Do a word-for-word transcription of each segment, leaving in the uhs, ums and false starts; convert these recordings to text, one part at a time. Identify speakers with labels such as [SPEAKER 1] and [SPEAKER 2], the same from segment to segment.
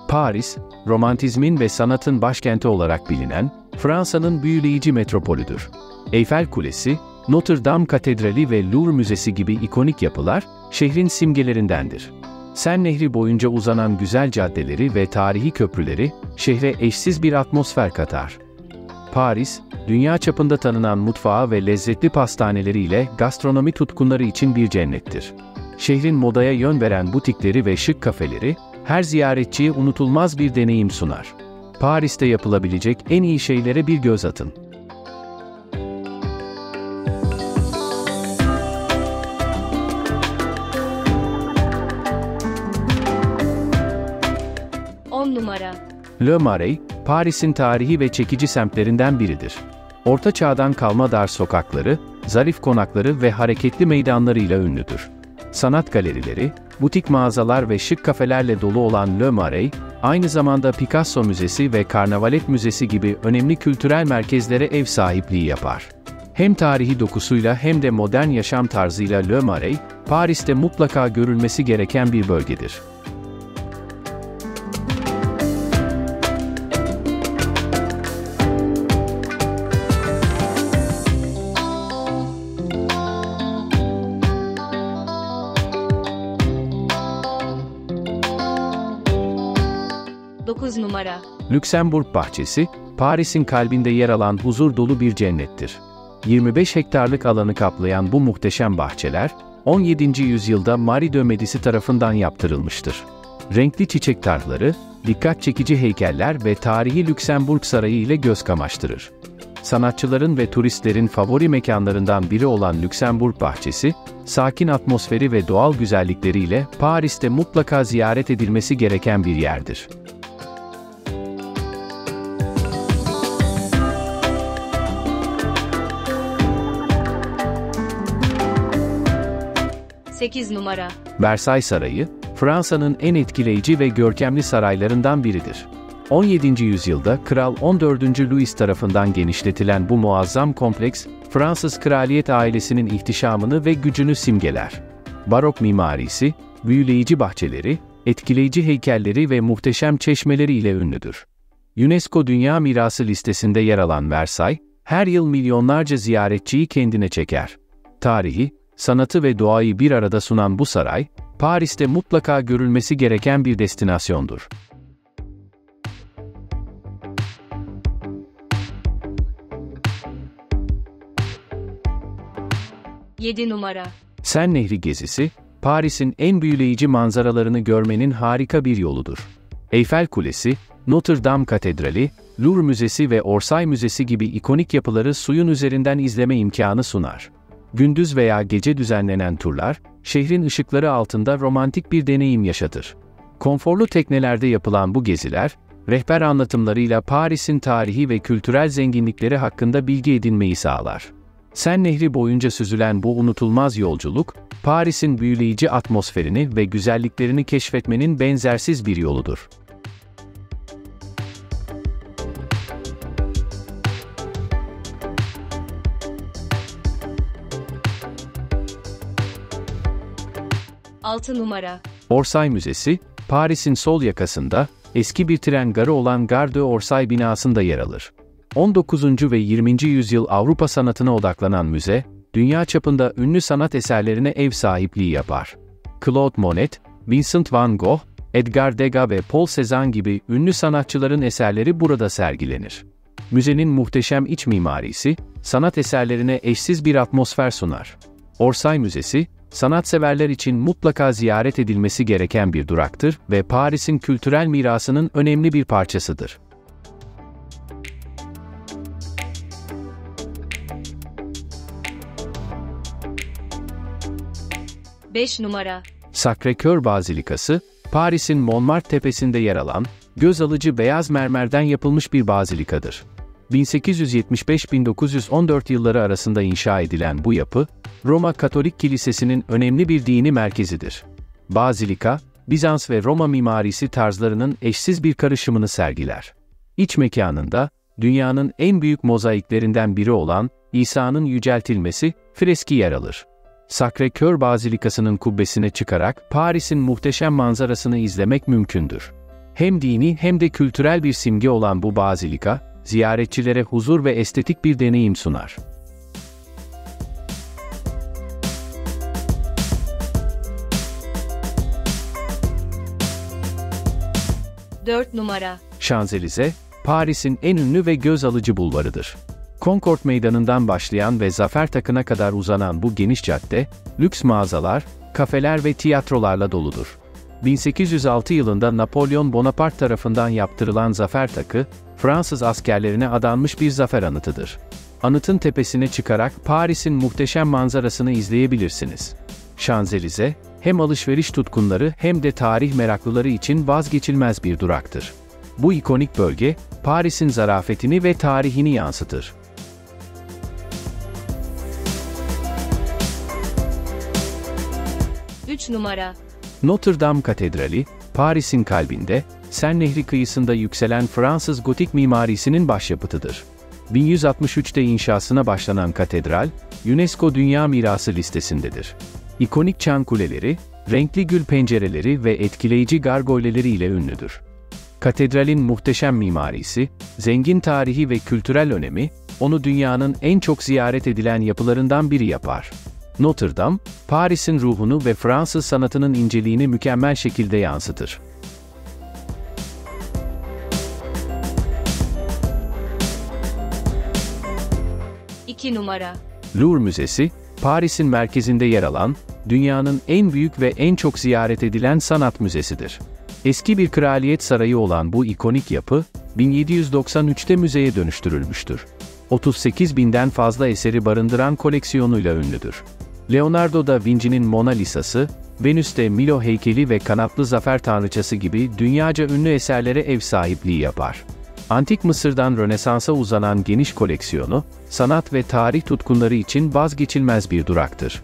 [SPEAKER 1] Paris, romantizmin ve sanatın başkenti olarak bilinen, Fransa'nın büyüleyici metropolüdür. Eyfel Kulesi, Notre Dame Katedrali ve Louvre Müzesi gibi ikonik yapılar, şehrin simgelerindendir. Sen Nehri boyunca uzanan güzel caddeleri ve tarihi köprüleri, şehre eşsiz bir atmosfer katar. Paris, dünya çapında tanınan mutfağı ve lezzetli pastaneleriyle gastronomi tutkunları için bir cennettir. Şehrin modaya yön veren butikleri ve şık kafeleri, her ziyaretçiye unutulmaz bir deneyim sunar. Paris'te yapılabilecek en iyi şeylere bir göz atın.
[SPEAKER 2] on numara.
[SPEAKER 1] Le Marais, Paris'in tarihi ve çekici semtlerinden biridir. Orta Çağ'dan kalma dar sokakları, zarif konakları ve hareketli meydanlarıyla ünlüdür. Sanat galerileri, butik mağazalar ve şık kafelerle dolu olan Le Marais, aynı zamanda Picasso Müzesi ve Karnavalet Müzesi gibi önemli kültürel merkezlere ev sahipliği yapar. Hem tarihi dokusuyla hem de modern yaşam tarzıyla Le Marais, Paris'te mutlaka görülmesi gereken bir bölgedir.
[SPEAKER 2] dokuz numara.
[SPEAKER 1] Lüksemburg Bahçesi, Paris'in kalbinde yer alan huzur dolu bir cennettir. yirmi beş hektarlık alanı kaplayan bu muhteşem bahçeler, on yedinci yüzyılda Marie de Medici tarafından yaptırılmıştır. Renkli çiçek tarhları, dikkat çekici heykeller ve tarihi Lüksemburg Sarayı ile göz kamaştırır. Sanatçıların ve turistlerin favori mekanlarından biri olan Lüksemburg Bahçesi, sakin atmosferi ve doğal güzellikleriyle Paris'te mutlaka ziyaret edilmesi gereken bir yerdir.
[SPEAKER 2] sekiz numara.
[SPEAKER 1] Versailles Sarayı, Fransa'nın en etkileyici ve görkemli saraylarından biridir. on yedinci yüzyılda Kral on dördüncü Louis tarafından genişletilen bu muazzam kompleks, Fransız kraliyet ailesinin ihtişamını ve gücünü simgeler. Barok mimarisi, büyüleyici bahçeleri, etkileyici heykelleri ve muhteşem çeşmeleri ile ünlüdür. UNESCO Dünya Mirası listesinde yer alan Versailles, her yıl milyonlarca ziyaretçiyi kendine çeker. Tarihi, sanatı ve doğayı bir arada sunan bu saray, Paris'te mutlaka görülmesi gereken bir destinasyondur.
[SPEAKER 2] yedi numara.
[SPEAKER 1] Sen Nehri gezisi, Paris'in en büyüleyici manzaralarını görmenin harika bir yoludur. Eyfel Kulesi, Notre Dame Katedrali, Louvre Müzesi ve Orsay Müzesi gibi ikonik yapıları suyun üzerinden izleme imkanı sunar. Gündüz veya gece düzenlenen turlar, şehrin ışıkları altında romantik bir deneyim yaşatır. Konforlu teknelerde yapılan bu geziler, rehber anlatımlarıyla Paris'in tarihi ve kültürel zenginlikleri hakkında bilgi edinmeyi sağlar. Sen Nehri boyunca süzülen bu unutulmaz yolculuk, Paris'in büyüleyici atmosferini ve güzelliklerini keşfetmenin benzersiz bir yoludur.
[SPEAKER 2] altı numara.
[SPEAKER 1] Orsay Müzesi, Paris'in sol yakasında, eski bir tren garı olan Gare de Orsay binasında yer alır. on dokuzuncu ve yirminci yüzyıl Avrupa sanatına odaklanan müze, dünya çapında ünlü sanat eserlerine ev sahipliği yapar. Claude Monet, Vincent van Gogh, Edgar Degas ve Paul Cézanne gibi ünlü sanatçıların eserleri burada sergilenir. Müzenin muhteşem iç mimarisi, sanat eserlerine eşsiz bir atmosfer sunar. Orsay Müzesi, sanatseverler için mutlaka ziyaret edilmesi gereken bir duraktır ve Paris'in kültürel mirasının önemli bir parçasıdır.
[SPEAKER 2] beş numara.
[SPEAKER 1] Sacré-Cœur Bazilikası, Paris'in Montmartre tepesinde yer alan, göz alıcı beyaz mermerden yapılmış bir bazilikadır. bin sekiz yüz yetmiş beş - bin dokuz yüz on dört yılları arasında inşa edilen bu yapı, Roma Katolik Kilisesi'nin önemli bir dini merkezidir. Bazilika, Bizans ve Roma mimarisi tarzlarının eşsiz bir karışımını sergiler. İç mekanında, dünyanın en büyük mozaiklerinden biri olan İsa'nın yüceltilmesi, freski yer alır. Sacré-Cœur Bazilikası'nın kubbesine çıkarak Paris'in muhteşem manzarasını izlemek mümkündür. Hem dini hem de kültürel bir simge olan bu bazilika, ziyaretçilere huzur ve estetik bir deneyim sunar.
[SPEAKER 2] dört numara.
[SPEAKER 1] Şanzelize, Paris'in en ünlü ve göz alıcı bulvarıdır. Concorde Meydanı'ndan başlayan ve Zafer Takı'na kadar uzanan bu geniş cadde, lüks mağazalar, kafeler ve tiyatrolarla doludur. bin sekiz yüz altı yılında Napolyon Bonaparte tarafından yaptırılan Zafer Takı, Fransız askerlerine adanmış bir zafer anıtıdır. Anıtın tepesine çıkarak Paris'in muhteşem manzarasını izleyebilirsiniz. Şanzelize, hem alışveriş tutkunları hem de tarih meraklıları için vazgeçilmez bir duraktır. Bu ikonik bölge, Paris'in zarafetini ve tarihini yansıtır.
[SPEAKER 2] üç numara.
[SPEAKER 1] Notre Dame Katedrali, Paris'in kalbinde, Sen Nehri kıyısında yükselen Fransız gotik mimarisinin başyapıtıdır. bin yüz altmış üçte inşasına başlanan katedral, UNESCO Dünya Mirası listesindedir. İkonik çan kuleleri, renkli gül pencereleri ve etkileyici gargoyleleri ile ünlüdür. Katedralin muhteşem mimarisi, zengin tarihi ve kültürel önemi, onu dünyanın en çok ziyaret edilen yapılarından biri yapar. Notre Dame, Paris'in ruhunu ve Fransız sanatının inceliğini mükemmel şekilde yansıtır.
[SPEAKER 2] iki numara.
[SPEAKER 1] Louvre Müzesi, Paris'in merkezinde yer alan, dünyanın en büyük ve en çok ziyaret edilen sanat müzesidir. Eski bir kraliyet sarayı olan bu ikonik yapı, bin yedi yüz doksan üçte müzeye dönüştürülmüştür. otuz sekiz binden fazla eseri barındıran koleksiyonuyla ünlüdür. Leonardo da Vinci'nin Mona Lisa'sı, Venüs'te Milo heykeli ve kanatlı zafer tanrıçası gibi dünyaca ünlü eserlere ev sahipliği yapar. Antik Mısır'dan Rönesans'a uzanan geniş koleksiyonu, sanat ve tarih tutkunları için vazgeçilmez bir duraktır.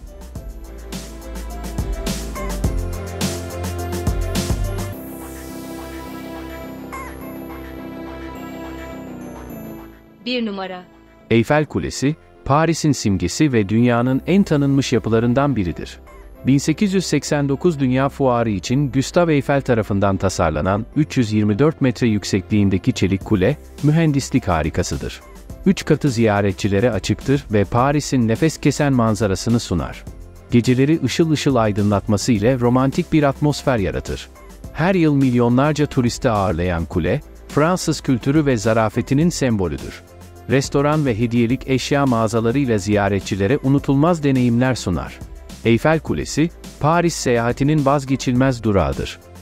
[SPEAKER 2] bir numara.
[SPEAKER 1] Eyfel Kulesi, Paris'in simgesi ve dünyanın en tanınmış yapılarından biridir. bin sekiz yüz seksen dokuz Dünya Fuarı için Gustave Eiffel tarafından tasarlanan üç yüz yirmi dört metre yüksekliğindeki çelik kule, mühendislik harikasıdır. Üç katı ziyaretçilere açıktır ve Paris'in nefes kesen manzarasını sunar. Geceleri ışıl ışıl aydınlatması ile romantik bir atmosfer yaratır. Her yıl milyonlarca turisti ağırlayan kule, Fransız kültürü ve zarafetinin sembolüdür. Restoran ve hediyelik eşya mağazalarıyla ziyaretçilere unutulmaz deneyimler sunar. Eyfel Kulesi, Paris seyahatinin vazgeçilmez durağıdır.